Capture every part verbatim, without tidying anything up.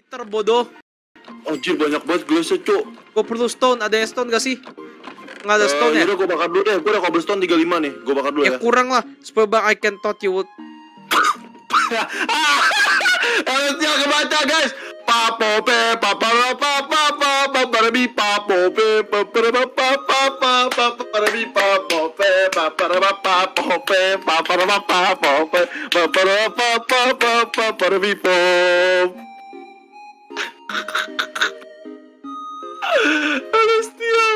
terbodoh. Anjir banyak banget gelasnya, Cuk. Gue perlu stone, ada yang stone gak sih? Nggak ada stone ya? Udah gue bakar dulu deh, gue udah cobblestone tiga puluh lima nih. Gue bakar dulu Ya ya. kurang lah, supaya bang I can thought you would. Harusnya kebaca guys. Papope papa papa papa parabi papope papa papa papa parabi papope papa papope papa papope papa papa parabi pop. Harusnya.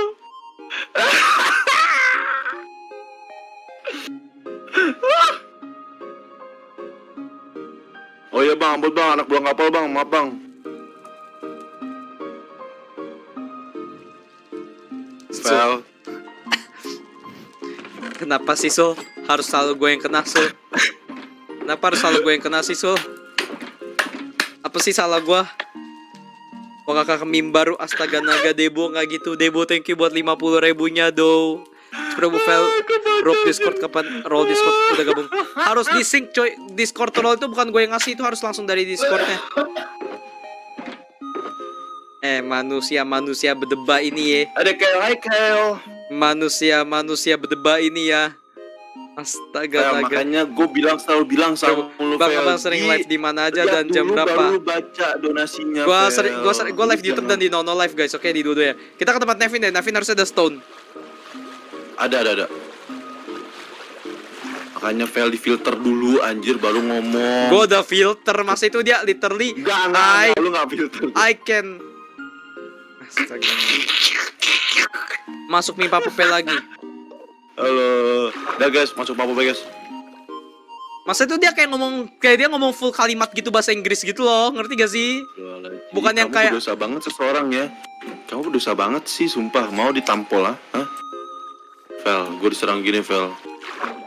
Oh iya bang, ampun bang, anak buah kapal bang, maaf bang. Well, Kenapa sih Sul? Harus selalu gue yang kena Sul? Kenapa harus selalu gue yang kena sih Sul? Apa sih salah gue? Gue kakak meme baru, astaga naga Debo nggak gitu. Debo thank you buat lima puluh ribunya do. Bro Bufel, drop Discord kapan roll Discord udah gabung. Harus di sync coy. Discord roll itu bukan gue yang ngasih, itu harus langsung dari Discordnya. Eh manusia-manusia berdebat ini ya. ada kayak hai Kyle. Manusia-manusia berdebat ini ya. Astaga Nah, naga. makanya gue bilang selalu bilang sama lu Bang Fel, abang sering di- live di mana aja lihat dan jam dulu berapa? baru baca donasinya. Gua Fel. sering gua sering gua live di YouTube dan Jangan- di Nono live guys. Oke di dua ya. Kita ke tempat Nevin deh. Nevin harus ada stone. Ada ada ada. Makanya Fel di filter dulu anjir baru ngomong. Gua udah filter masa itu dia literally Enggak, enggak, I enggak, lu enggak filter. I can. Astaga. Masuk mie papupe lagi. Halo. Udah guys, masuk papo guys. Masa itu dia kayak ngomong kayak dia ngomong full kalimat gitu bahasa Inggris gitu loh. Ngerti gak sih? Bukan yang Kamu kayak- berdosa banget seseorang ya. Kamu berdosa banget sih, sumpah. Mau ditampol ah? Hah? Vel, gue diserang gini, Vel.